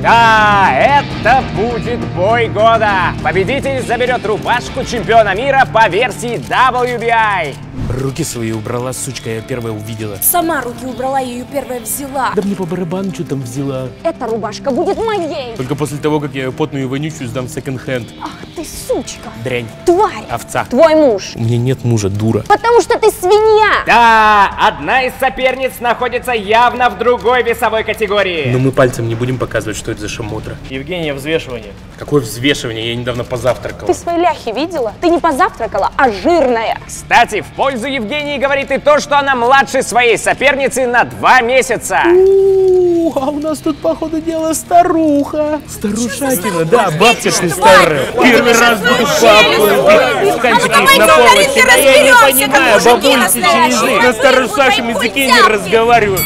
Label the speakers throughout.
Speaker 1: Да, это будет бой года. Победитель заберет рубашку чемпиона мира по версии WBI.
Speaker 2: Руки свои убрала, сучка, я первая увидела.
Speaker 3: Сама руки убрала, я ее первая взяла.
Speaker 2: Да мне по барабану, что там взяла.
Speaker 3: Эта рубашка будет моей.
Speaker 2: Только после того, как я ее потную и вонючую сдам в секонд-хенд.
Speaker 3: Ах ты сучка.
Speaker 2: Дрянь.
Speaker 3: Тварь.
Speaker 2: Овца.
Speaker 3: Твой муж.
Speaker 2: У меня нет мужа, дура.
Speaker 3: Потому что ты свинья.
Speaker 1: Да, одна из соперниц находится явно в другой весовой категории.
Speaker 2: Но мы пальцем не будем показывать, что это за шамотра.
Speaker 4: Евгения, взвешивание.
Speaker 2: Какое взвешивание? Я недавно позавтракал.
Speaker 3: Ты свои ляхи видела? Ты не позавтракала, а жирная.
Speaker 1: Кстати, в пользу Евгении говорит и то, что она младше своей соперницы на 2 месяца.
Speaker 2: А у нас тут, походу дела, старуха. Старушатина, да, бабка ты старая. Первый раз буду папу. Станьте на полочке, да я не понимаю, бабульки через них на старушачьем языке не разговариваю.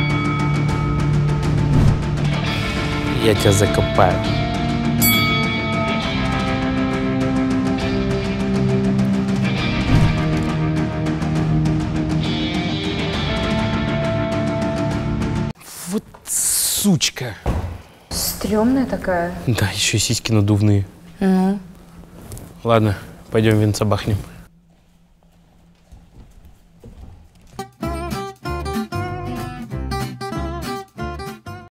Speaker 2: Я тебя закопаю. Вот сучка.
Speaker 5: Стрёмная такая.
Speaker 2: Да, еще сиськи надувные. Ладно, пойдем винца бахнем.